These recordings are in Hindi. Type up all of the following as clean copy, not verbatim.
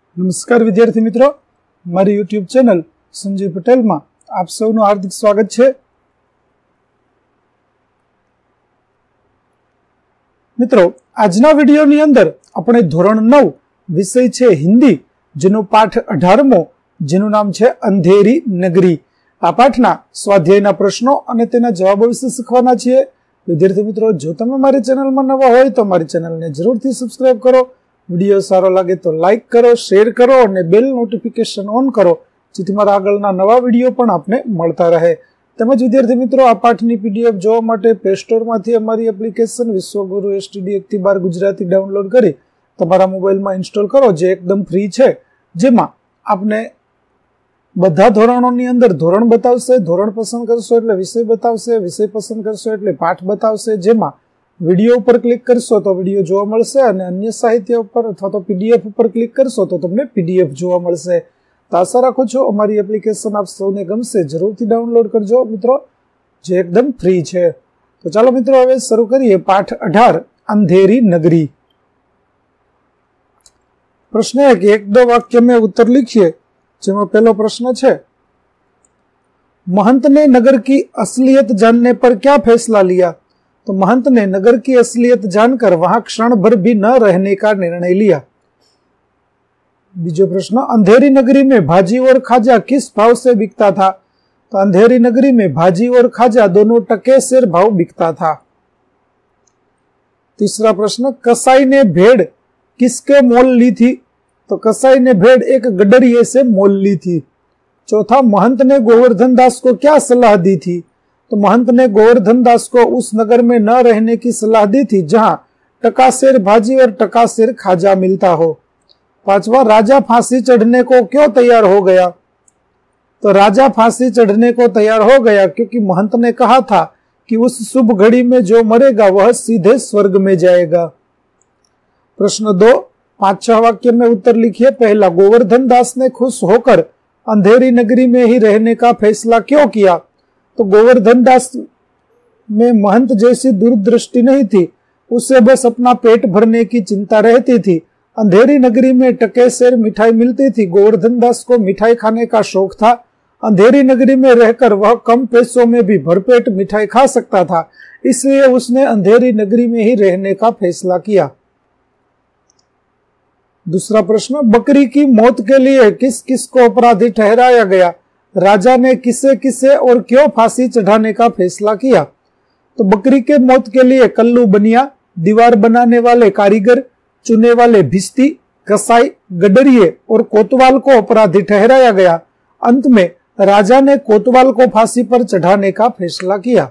નમસ્કાર વિદ્યાર્થી મિત્રો, મારી યુટ્યુબ ચેનલ સંજય પટેલમાં આપ સૌનું હાર્દિક સ્વાગત છે। મિત્રો, આજના વિડીયોની અંદર આપણે ધોરણ 9 વિષય છે હિન્દી, જેનો પાઠ 18મો, જેનું નામ છે અંધેરી નગરી। આ પાઠના સ્વાધ્યાયના પ્રશ્નો અને તેના જવાબો વિશે શીખવાના છીએ। વિદ્યાર્થી મિત્રો, જો તમે મારી ચેનલમાં નવા હોય તો મારી ચેનલને જરૂરથી સબસ્ક્રાઇબ કરો। વિડીયો સારો લાગે તો લાઇક કરો, શેર કરો અને બેલ નોટિફિકેશન ઓન કરો, જેથી મારા આગળના નવા વિડીયો પણ આપને મળતા રહે। તેમજ વિદ્યાર્થી મિત્રો, આ પાઠની પીડીએફ જોવા માટે પ્લે સ્ટોરમાંથી અમારી application Vishwaguru STD 1-12 Gujarati download કરી તમારા મોબાઈલમાં ઇન્સ્ટોલ કરો, જે એકદમ ફ્રી છે। જેમાં આપને બધા ધોરણોની અંદર ધોરણ બતાવશે, ધોરણ પસંદ કરશો એટલે વિષય બતાવશે, વિષય પસંદ કરશો એટલે પાઠ બતાવશે। જેમાં વિડીયો ઉપર ક્લિક કરશો તો વિડીયો જોવા મળશે અને અન્ય સાહિત્ય ઉપર અથવા તો પીડીએફ ઉપર ક્લિક કરશો તો તમને પીડીએફ જોવા મળશે। તો આશા રાખું છું અમારી એપ્લિકેશન આપ સૌને ગમશે। જરૂરથી ડાઉનલોડ કરજો મિત્રો, જે એકદમ फ्री છે। તો ચાલો મિત્રો, હવે શરૂ કરીએ પાઠ 18 अंधेरी नगरी। प्रश्न है कि 1-2 वाक्य में उत्तर लिखिए। જેમાં પહેલો પ્રશ્ન છે, महंत ने नगर की असलियत जानने पर क्या फैसला लिया? तो महंत ने नगर की असलियत जानकर वहां क्षण भर भी न रहने का निर्णय लिया। बीजो प्रश्न, अंधेरी नगरी में भाजी और खाजा किस भाव से बिकता था? तो अंधेरी नगरी में भाजी और खाजा दोनों टके सेर भाव बिकता था। तीसरा प्रश्न, कसाई ने भेड़ किसके मोल ली थी? तो कसाई ने भेड़ एक गडरिये से मोल ली थी। चौथा, महंत ने गोवर्धन दास को क्या सलाह दी थी? तो महंत ने गोवर्धन दास को उस नगर में न रहने की सलाह दी थी जहां टकासेर भाजी और टकासेर खाजा मिलता हो। पांचवा, राजा फांसी चढ़ने को क्यों तैयार हो गया? तो राजा फांसी चढ़ने को तैयार हो गया क्योंकि महंत ने कहा था कि उस शुभ घड़ी में जो मरेगा वह सीधे स्वर्ग में जाएगा। प्रश्न 2, 5-6 वाक्य में उत्तर लिखिए। पहला, गोवर्धन दास ने खुश होकर अंधेरी नगरी में ही रहने का फैसला क्यों किया? तो गोवर्धन दास में महंत जैसी दूरदृष्टि नहीं थी, उसे बस अपना पेट भरने की चिंता रहती थी। अंधेरी नगरी में टके सेर मिठाई मिलती थी, गोवर्धन दास को मिठाई खाने का शौक था। अंधेरी नगरी में रहकर वह कम पैसों में भी भरपेट मिठाई खा सकता था, इसलिए उसने अंधेरी नगरी में ही रहने का फैसला किया। दूसरा प्रश्न, बकरी की मौत के लिए किस किस को अपराधी ठहराया गया? राजा ने किसे किसे और क्यों फांसी चढ़ाने का फैसला किया? तो बकरी के मौत के लिए कल्लू बनिया, दीवार बनाने वाले कारीगर, चुने वाले भिस्ती, कसाई, गडरिये और कोतवाल को अपराधी ठहराया गया। अंत में राजा ने कोतवाल को फांसी पर चढ़ाने का फैसला किया।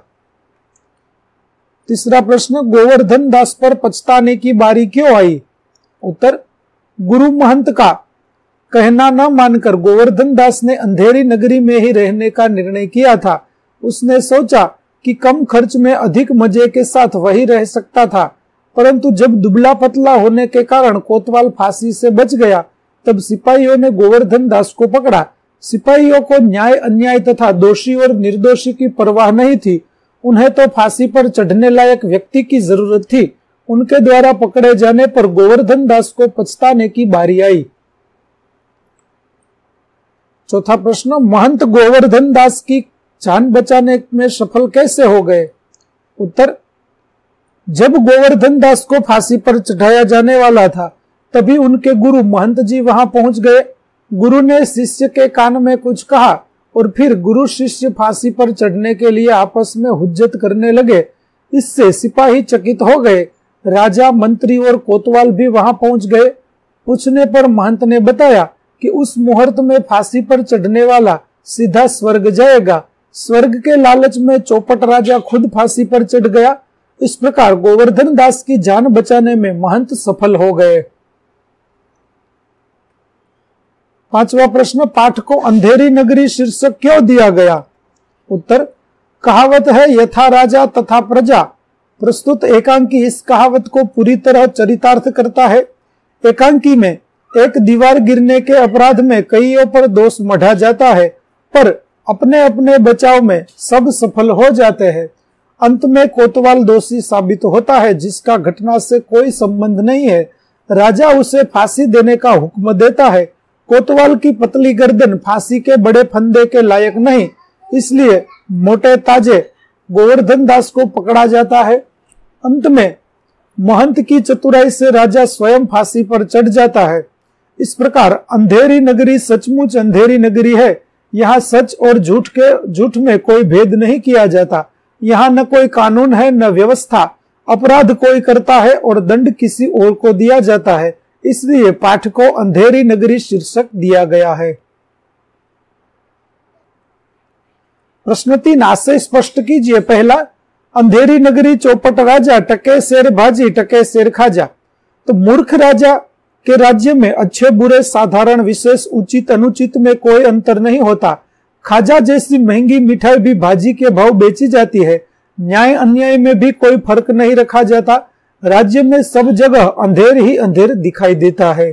तीसरा प्रश्न, गोवर्धन दास पर पछताने की बारी क्यों आई? उत्तर, गुरु महंत का कहना न मानकर गोवर्धन दास ने अंधेरी नगरी में ही रहने का निर्णय किया था। उसने सोचा कि कम खर्च में अधिक मजे के साथ वही रह सकता था, परंतु जब दुबला पतला होने के कारण कोतवाल फांसी से बच गया, तब सिपाहियों ने गोवर्धन दास को पकड़ा। सिपाहियों को न्याय अन्याय तथा दोषी और निर्दोषी की परवाह नहीं थी, उन्हें तो फांसी पर चढ़ने लायक व्यक्ति की जरूरत थी। उनके द्वारा पकड़े जाने पर गोवर्धन दास को पछताने की बारी आई। चौथा प्रश्न, महंत गोवर्धन दास की जान बचाने में सफल कैसे हो गए? उत्तर, जब गोवर्धन दास को फांसी पर चढ़ाया जाने वाला था, तभी उनके गुरु महंत जी वहां पहुंच गए। गुरु ने शिष्य के कान में कुछ कहा और फिर गुरु शिष्य फांसी पर चढ़ने के लिए आपस में हुज्जत करने लगे। इससे सिपाही चकित हो गए। राजा, मंत्री और कोतवाल भी वहां पहुंच गए। पूछने पर महंत ने बताया कि उस मुहूर्त में फांसी पर चढ़ने वाला सीधा स्वर्ग जाएगा। स्वर्ग के लालच में चौपट राजा खुद फांसी पर चढ़ गया। इस प्रकार गोवर्धन दास की जान बचाने में महंत सफल हो गए। 5वां प्रश्न, पाठ को अंधेरी नगरी शीर्षक क्यों दिया गया? उत्तर, कहावत है यथा राजा तथा प्रजा। प्रस्तुत एकांकी इस कहावत को पूरी तरह चरितार्थ करता है। एकांकी में एक दीवार गिरने के अपराध में कईयों पर दोष मढ़ा जाता है, पर अपने अपने बचाव में सब सफल हो जाते हैं। अंत में कोतवाल दोषी साबित होता है, जिसका घटना से कोई संबंध नहीं है। राजा उसे फांसी देने का हुक्म देता है। कोतवाल की पतली गर्दन फांसी के बड़े फंदे के लायक नहीं, इसलिए मोटे ताजे गोवर्धन दास को पकड़ा जाता है। अंत में महंत की चतुराई से राजा स्वयं फांसी पर चढ़ जाता है। इस प्रकार अंधेरी नगरी सचमुच अंधेरी नगरी है। यहाँ सच और झूठ में कोई भेद नहीं किया जाता। यहाँ न कोई कानून है न व्यवस्था। अपराध कोई करता है और दंड किसी और को दिया जाता है। इसलिए पाठ को अंधेरी नगरी शीर्षक दिया गया है। प्रश्न 3 आशय स्पष्ट कीजिए। पहला, अंधेरी नगरी चौपट राजा, टके शेर भाजी, टके शेर खाजा। तो मूर्ख राजा के राज्य में अच्छे बुरे साधारण विशेष उचित अनुचित में कोई अंतर नहीं होता। खाजा जैसी महंगी मिठाई भी भाजी के भाव बेची जाती है। न्याय अन्याय में भी कोई फर्क नहीं रखा जाता। राज्य में सब जगह अंधेर ही अंधेर दिखाई देता है।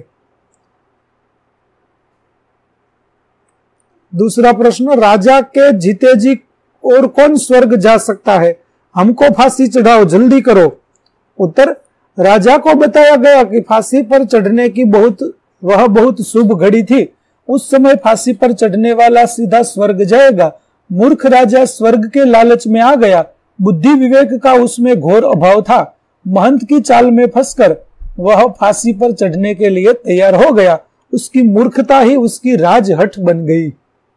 दूसरा प्रश्न, राजा के जीते जी और कौन स्वर्ग जा सकता है? हमको फांसी चढ़ाओ, जल्दी करो। उत्तर, राजा को बताया गया कि फांसी पर चढ़ने की वह बहुत शुभ घड़ी थी। उस समय फांसी पर चढ़ने वाला सीधा स्वर्ग जाएगा। मूर्ख राजा स्वर्ग के लालच में आ गया। बुद्धि विवेक का उसमें घोर अभाव था। महंत की चाल में फंसकर वह फांसी पर चढ़ने के लिए तैयार हो गया। उसकी मूर्खता ही उसकी राजहठ बन गई।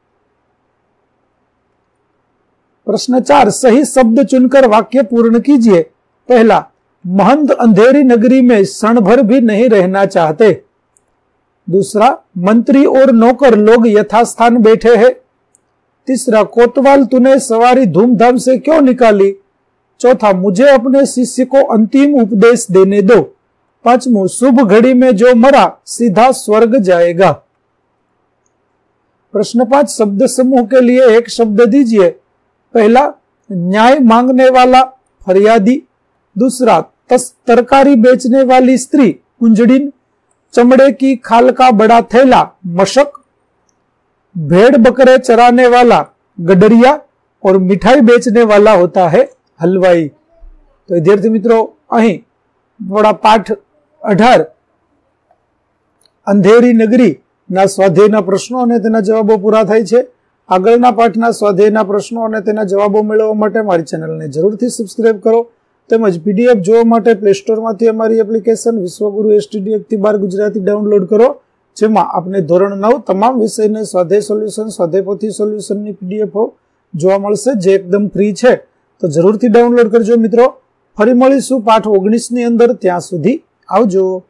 प्रश्न 4 सही शब्द चुनकर वाक्य पूर्ण कीजिए। पहला, महंत अंधेरी नगरी में क्षण भर भी नहीं रहना चाहते। दूसरा, मंत्री और नौकर लोग यथास्थान बैठे हैं। तीसरा, कोतवाल तूने सवारी धूमधाम से क्यों निकाली? चौथा, मुझे अपने शिष्य को अंतिम उपदेश देने दो। पांचवा, शुभ घड़ी में जो मरा सीधा स्वर्ग जाएगा। प्रश्न 5 शब्द समूह के लिए एक शब्द दीजिए। पहला, न्याय मांगने वाला, फरियादी। दूसरा, तरकारी बेचने वाली स्त्री, कुंजड़िन। चमड़े की खाल का बड़ा थैला, मशक। भेड़ बकरे चराने वाला, गडरिया। और मिठाई बेचने वाला होता है हलवाई। तो विद्यार्थी मित्रों, અહીં થોડા પાઠ 18 અંધેરી નગરી ના સ્વાધ્યાયના પ્રશ્નો અને તેના જવાબો પૂરા થાય છે। આગળના પાઠના સ્વાધ્યાયના પ્રશ્નો અને તેના જવાબો મેળવવા માટે મારી ચેનલને જરૂરથી સબસ્ક્રાઇબ કરો। તેમજ પીડીએફ જોવા માટે પ્લે સ્ટોરમાંથી અમારી એપ્લિકેશન વિશ્વગુરુ STDF થી 12 ગુજરાતી ડાઉનલોડ કરો, જેમાં આપને ધોરણ 9 તમામ વિષયને સ્વાધ્યાય સોલ્યુશન, સ્વાધ્યાય પોથી સોલ્યુશનની પીડીએફ જોવા મળશે, જે એકદમ ફ્રી છે। તો જરૂરથી ડાઉનલોડ કરજો મિત્રો। ફરી મળીશું પાઠ 19 ની અંદર। ત્યાં સુધી આવજો।